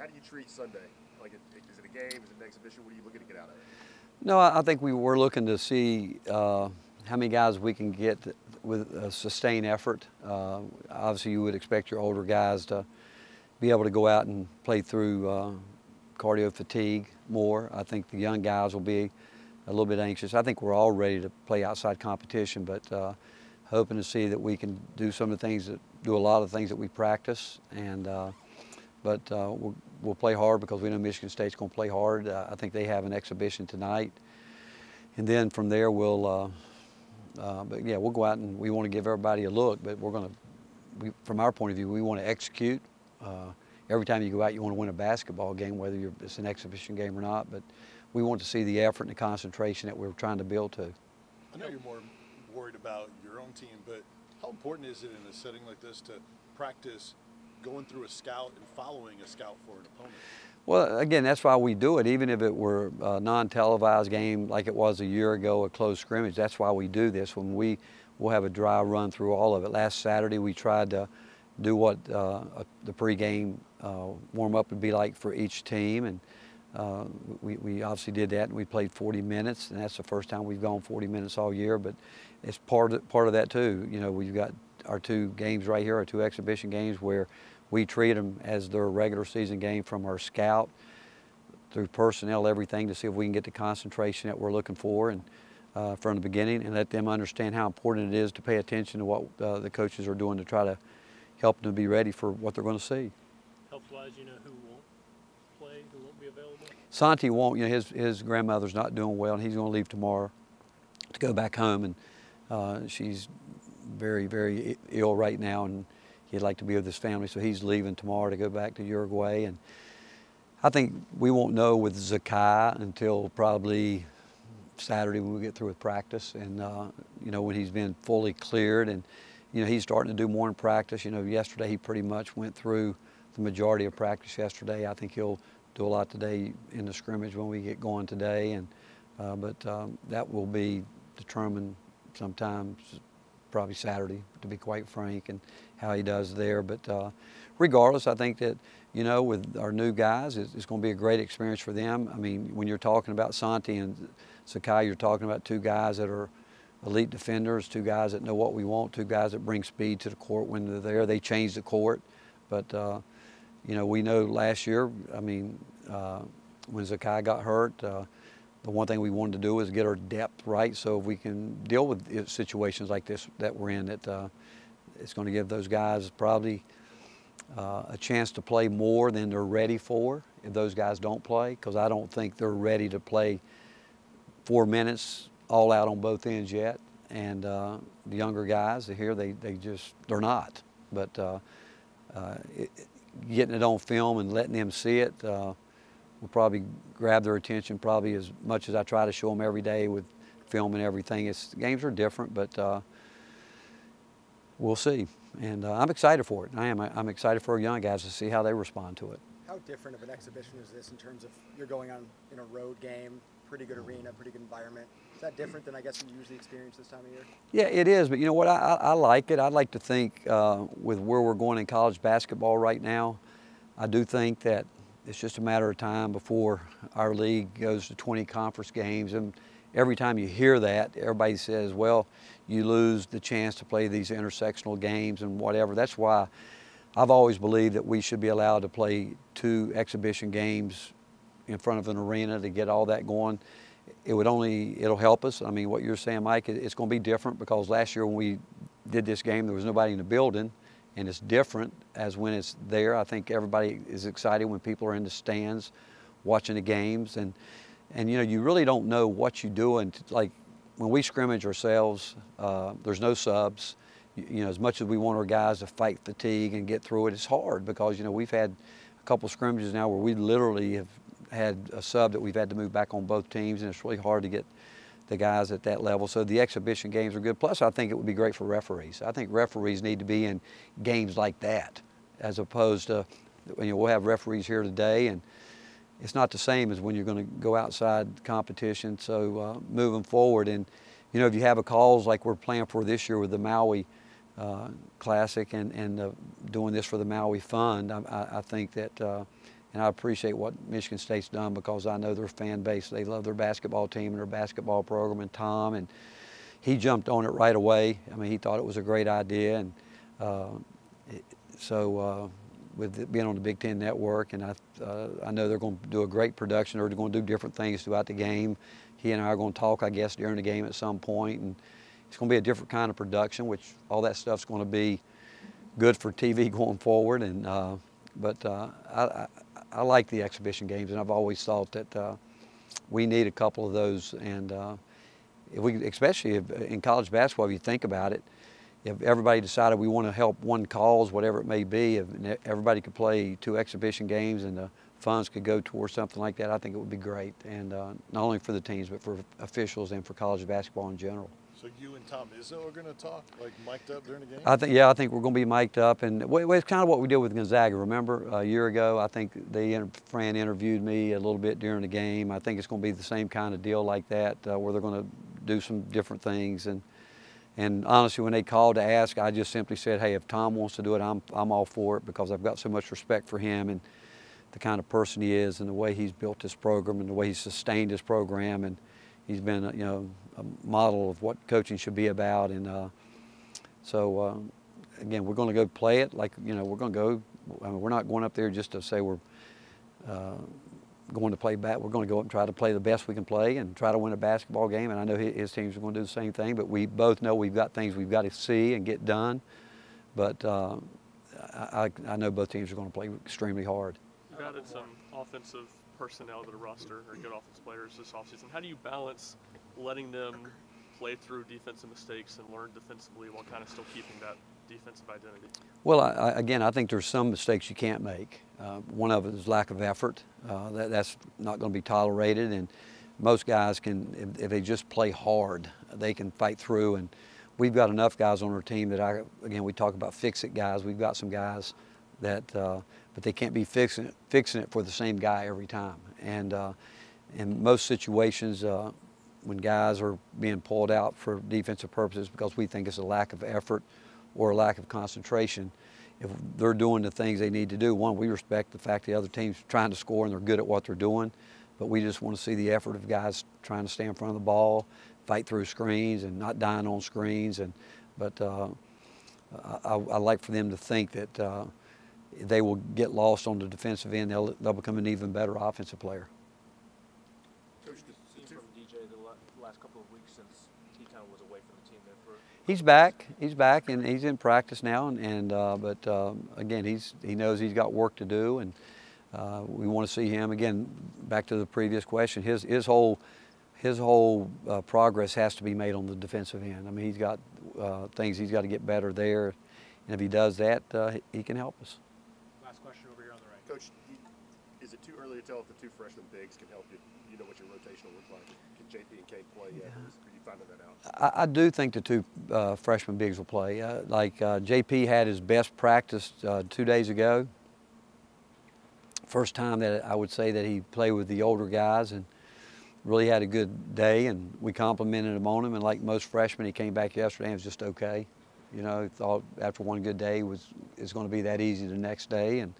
How do you treat Sunday? Like, is it a game? Is it an exhibition? What are you looking to get out of it? No, I think we were looking to see how many guys we can get with a sustained effort. Obviously, you would expect your older guys to be able to go out and play through cardio fatigue more. I think the young guys will be a little bit anxious. I think we're all ready to play outside competition, but hoping to see that we can do some of the things do a lot of things that we practice, and but we'll play hard because we know Michigan State's going to play hard. I think they have an exhibition tonight, and then from there we'll. But yeah, we'll go out and we want to give everybody a look, but from our point of view, we want to execute. Every time you go out, you want to win a basketball game, whether it's an exhibition game or not, but we want to see the effort and the concentration that we're trying to build to. I know you're more worried about your own team, but how important is it in a setting like this to practice going through a scout and following a scout for an opponent? Well, again, that's why we do it. Even if it were a non-televised game like it was a year ago, a close scrimmage, that's why we do this. When we'll have a dry run through all of it. Last Saturday, we tried to do what the pregame warm-up would be like for each team, and we obviously did that, and we played 40 minutes, and that's the first time we've gone 40 minutes all year, but it's part of that too. You know, we've got our two games right here, our two exhibition games, where we treat them as their regular season game, from our scout through personnel, everything, to see if we can get the concentration that we're looking for, and from the beginning, and let them understand how important it is to pay attention to what the coaches are doing to try to help them be ready for what they're going to see. Health-wise, you know who won't play, who won't be available? Santi won't. You know, his grandmother's not doing well, and he's going to leave tomorrow to go back home, and she's very, very ill right now, and he'd like to be with his family, so he's leaving tomorrow to go back to Uruguay. And I think we won't know with Zakai until probably Saturday when we get through with practice, and you know, when he's been fully cleared, and you know, he's starting to do more in practice. You know, yesterday he pretty much went through the majority of practice yesterday. I think he'll do a lot today in the scrimmage when we get going today, and but that will be determined sometime, probably Saturday, to be quite frank, and how he does there. But regardless, I think that, you know, with our new guys, it's going to be a great experience for them. I mean, when you're talking about Santi and Sakai, you're talking about two guys that are elite defenders, two guys that know what we want, two guys that bring speed to the court when they're there. They change the court, but you know, we know last year, I mean, when Zakai got hurt, the one thing we wanted to do is get our depth right, so if we can deal with situations like this that we're in, that it's going to give those guys probably a chance to play more than they're ready for if those guys don't play, because I don't think they're ready to play 4 minutes all out on both ends yet. And the younger guys here, they're not. But getting it on film and letting them see it will probably grab their attention probably as much as I try to show them every day with film and everything. Games are different, but we'll see. And I'm excited for it. I'm excited for our young guys to see how they respond to it. How different of an exhibition is this in terms of you're going on in a road game, pretty good arena, pretty good environment? Is that different than I guess you usually experience this time of year? Yeah, it is, but you know what, I like it. I'd like to think with where we're going in college basketball right now, I do think that it's just a matter of time before our league goes to 20 conference games. And every time you hear that, everybody says, well, you lose the chance to play these intersectional games and whatever. That's why I've always believed that we should be allowed to play 2 exhibition games in front of an arena to get all that going. It'll help us. I mean, what you're saying, Mike, it's going to be different, because last year when we did this game, there was nobody in the building, and it's different as when it's there. I think everybody is excited when people are in the stands watching the games, and you know, you really don't know what you do. And like when we scrimmage ourselves, there's no subs. You know, as much as we want our guys to fight fatigue and get through it, it's hard, because you know, we've had a couple scrimmages now where we literally have had a sub that we've had to move back on both teams, and it's really hard to get the guys at that level. So the exhibition games are good. Plus, I think it would be great for referees. I think referees need to be in games like that, as opposed to, you know, we'll have referees here today, and it's not the same as when you're going to go outside competition. So moving forward, and you know, if you have a cause like we're playing for this year with the Maui Classic and doing this for the Maui Fund, I think that and I appreciate what Michigan State's done because I know their fan base. They love their basketball team and their basketball program, and Tom, and he jumped on it right away. I mean, he thought it was a great idea, and with it being on the Big Ten Network, and I know they're going to do a great production. They're going to do different things throughout the game. He and I are going to talk, I guess, during the game at some point, and it's going to be a different kind of production, which all that stuff's going to be good for TV going forward. And I like the exhibition games, and I've always thought that we need a couple of those. And especially in college basketball, if you think about it, if everybody decided we want to help one cause, whatever it may be, if everybody could play 2 exhibition games and the funds could go towards something like that, I think it would be great. And not only for the teams, but for officials and for college basketball in general. So you and Tom Izzo are going to talk, like mic'd up during the game? I think we're going to be mic'd up, and it's kind of what we did with Gonzaga. Remember a year ago, I think Fran interviewed me a little bit during the game. I think it's going to be the same kind of deal like that, where they're going to do some different things. And honestly, when they called to ask, I just simply said, hey, if Tom wants to do it, I'm all for it, because I've got so much respect for him and the kind of person he is and the way he's built this program and the way he's sustained this program, and he's been, a model of what coaching should be about. And again, we're going to go play it like, we're going to go. I mean, we're not going up there just to say we're going to play back. We're going to go up and try to play the best we can play and try to win a basketball game. And I know his teams are going to do the same thing, but we both know we've got things we've got to see and get done. But I know both teams are going to play extremely hard. You've added some offensive personnel to the roster, or good offensive players this offseason. How do you balance letting them play through defensive mistakes and learn defensively while kind of still keeping that defensive identity? Well, I think there's some mistakes you can't make. One of it is lack of effort. That's not going to be tolerated, and most guys can, if they just play hard, they can fight through. And we've got enough guys on our team that again, we talk about fix-it guys. We've got some guys that, but they can't be fixing it for the same guy every time. And in most situations, when guys are being pulled out for defensive purposes because we think it's a lack of effort or a lack of concentration, if they're doing the things they need to do, one, we respect the fact the other team's trying to score and they're good at what they're doing, but we just want to see the effort of guys trying to stay in front of the ball, fight through screens and not dying on screens. But I like for them to think that they will get lost on the defensive end. They'll become an even better offensive player. Last couple of weeks since he kind of was away from the team there for. He's back, and he's in practice now. But again, he knows he's got work to do, and we want to see him again. Back to the previous question, his whole progress has to be made on the defensive end. I mean, he's got things he's got to get better there, and if he does that, he can help us. Last question over here on the right. Coach, is it too early to tell if the 2 freshman bigs can help you? You know what your rotation will look like. Can JP and Cade play yet? Are you finding that out? I do think the 2 freshman bigs will play. JP had his best practice 2 days ago. First time that I would say that he played with the older guys, and really had a good day, and we complimented him on him. And like most freshmen, he came back yesterday and was just okay. Thought after one good day it's going to be that easy the next day. And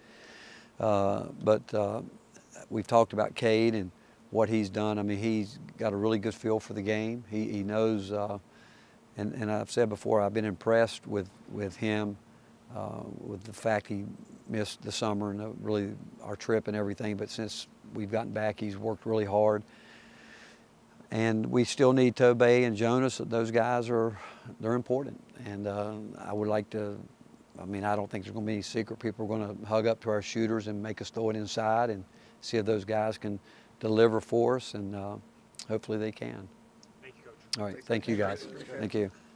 we've talked about Cade and what he's done. I mean, he's got a really good feel for the game. He knows, and I've said before, I've been impressed with him, with the fact he missed the summer and really our trip and everything. But since we've gotten back, he's worked really hard. And we still need Tobey and Jonas. Those guys they're important. And I would like to, I mean, I don't think there's going to be any secret. People are going to hug up to our shooters and make us throw it inside and see if those guys can deliver for us, and hopefully they can. Thank you, Coach. All right, thank you guys. Thank you.